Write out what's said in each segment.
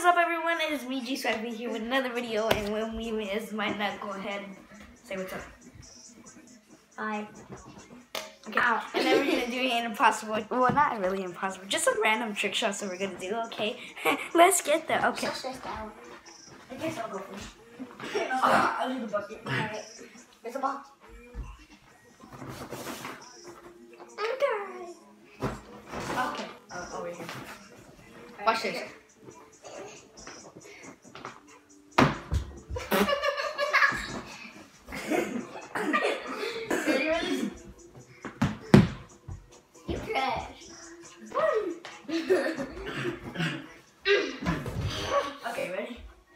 is up, everyone? It is me, G-Swag, here with another video, and when we miss, might not go ahead and say what's up. Hi. Okay. Ow. And then we're gonna do an impossible. Well, not really impossible, just some random trick shots that we're gonna do. Okay, let's get there. Okay. So stressed out. I guess I'll go first. I'll do the bucket. Alright. There's a ball. Okay. Over here. Watch this. You trash. Okay, ready?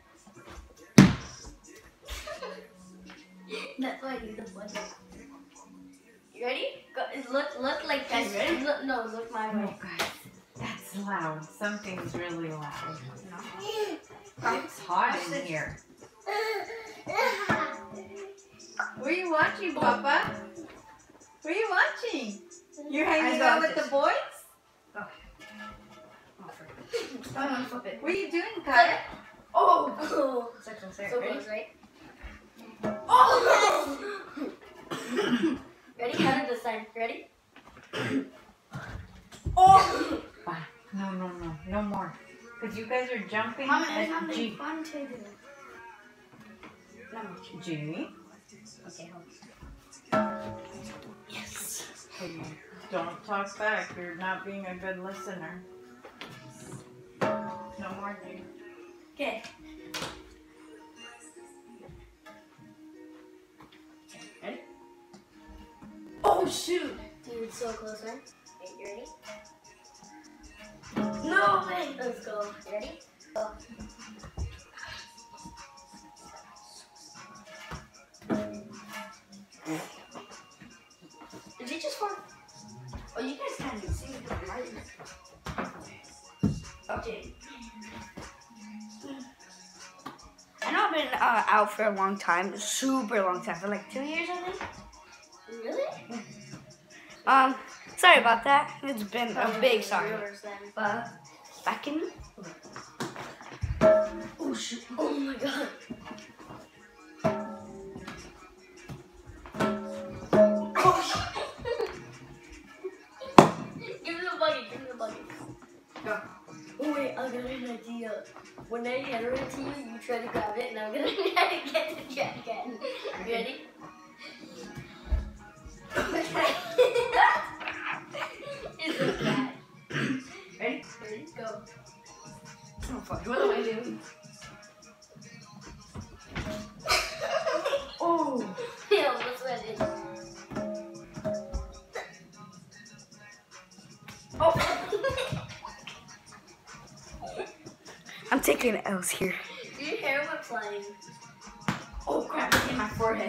That's why I do the bucket. You ready? Go, look like You this. ready? Look my way. Oh God, that's loud. Something's really loud. No. It's hot in here. What are you watching, Papa? What are you watching? You're hanging out with the boys? Oh, I'm gonna flip it. What are you doing, Kaya? Oh! Oh. Second, So ready? close, right? Oh! Ready? Count it this time. Ready? Oh! No more. Because you guys are jumping Mama, at it's not G. fun to do. Not much. G. Okay, hold on. Yes. Don't talk back. You're not being a good listener. No more, G. Okay. Ready? Oh shoot! Dude, so close, right? Okay, you ready? No way! Let's go. You ready? Go. Did you just fall? Oh, you guys can't even see it, right? Okay. I know I've been out for a long time, super long time, for like 2 years, I think. Really? Sorry about that. It's been a big sorry. Yours then. But back in. Oh shoot! Oh my god. Oh shit! Give me the bucket. Give me the bucket. Go. Oh wait, I got an idea. When I hand it to you, you try to grab it, and I'm gonna try to get the trash can. You ready? It's so bad. Ready? Ready? Go. Oh fuck! What am I doing? Oh! Yeah, what's that is? Oh! I'm taking L's here. Your hair went flying. Oh crap! It hit my forehead.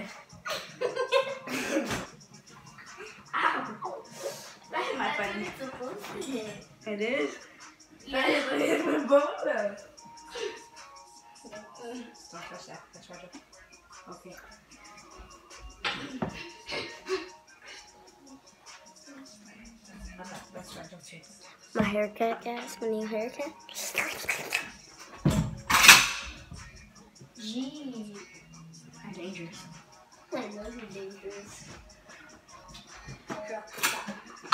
Ow! That hit my That's what button. it's supposed to hit. It is. Yeah. That hit my button. Don't touch that. That's right. Okay. That's right. Don't say it. My haircut, guys. My new haircut. Gee. I'm dangerous. I know you're dangerous. Drop the top.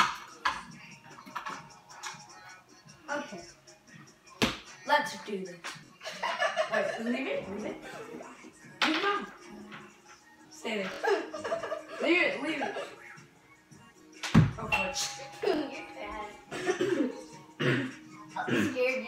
Okay. Let's do this. Wait, leave it. Leave it. Leave it on. Stay there. Leave it. Leave it. Oh, fuck. You're bad. I'm scared, G.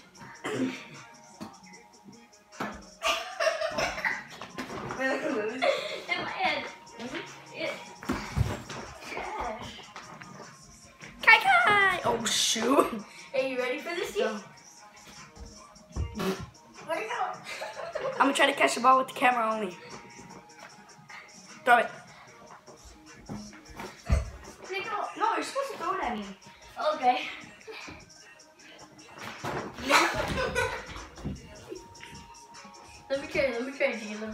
Wait, look at Lily. In my head. It's trash. Kai Kai! Oh, shoot. Are you ready for this, G? Go. Where'd it go? I'm gonna try to catch the ball with the camera only. Throw it. Where'd it go? No, you're supposed to throw it at me. Okay. Let me try, G. Let me try.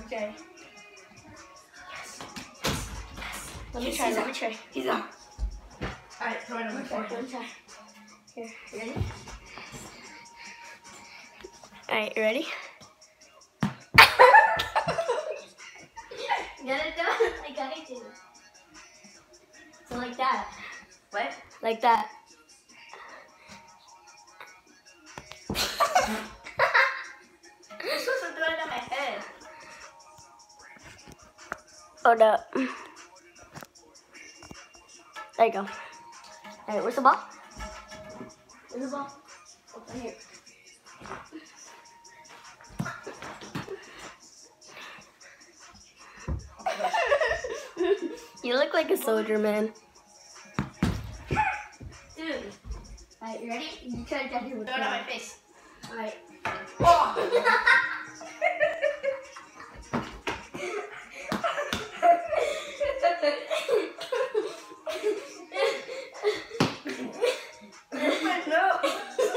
Let me try. He's up. Alright, throw it on my forehead. Let me try. Here, you ready? Alright, you ready? You gotta do it like I do. So like that. What? Like that. You're supposed to throw it on my head. Hold up. There you go. Alright, where's the ball? Where's the ball? Over here. You look like a soldier, man. Dude. Alright, you ready? You try to get here with Throw it on my face. Alright. Oh! My nose.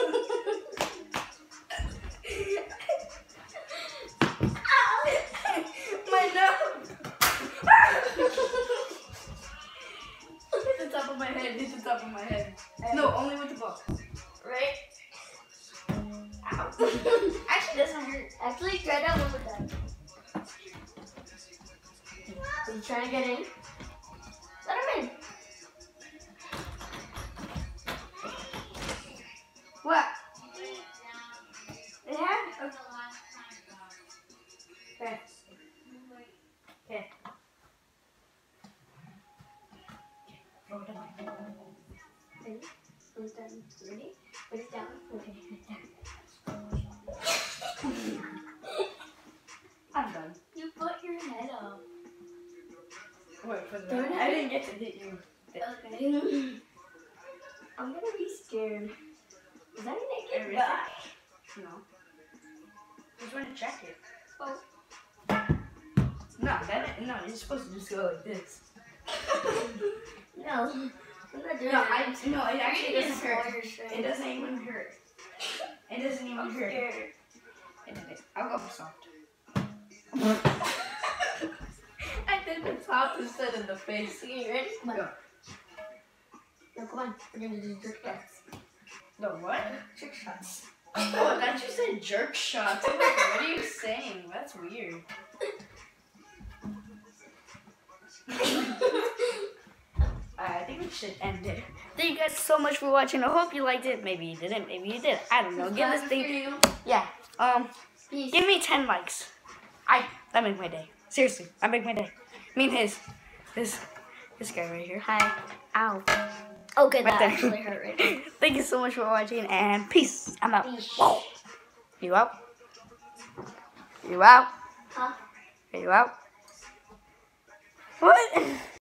My nose. Hit the top of my head. Hit the top of my head. No, only with the ball. Right? Ow. Actually, doesn't hurt. Actually, try that one with that. Are you trying to get in? Let him in. What? It had. Okay. Okay. Ready? Put it down. Ready? Put it down. Okay, put it down. I'm done. You put your head up. Wait for Don't that. I didn't get to hit you. Okay. I'm gonna be scared. Is that a naked Everything. guy? No. Just want to check it. Oh. No, no, you're supposed to just go like this. No. I'm not doing No, that. no, it actually You doesn't just hurt. swallow your strength. It doesn't even hurt. It doesn't even I'm hurt. scared. I'll go for soft. I did the soft instead of the face. Okay, you ready? Come on. Go. No, come on. We're gonna do trick shots. The what? Trick shots. Oh, I thought you said jerk shots. I'm like, what are you saying? That's weird. I think we should end it. Thank you guys so much for watching. I hope you liked it. Maybe you didn't. Maybe you did. I don't know. Give this thing. Yeah. Peace. Give me 10 likes. That make my day. Seriously, that make my day. I mean this guy right here. Hi. Ow. Okay, Right that there. actually hurt right now. Thank you so much for watching and peace. I'm out. Peace. Whoa. You out? You out? Huh? Are you out? What?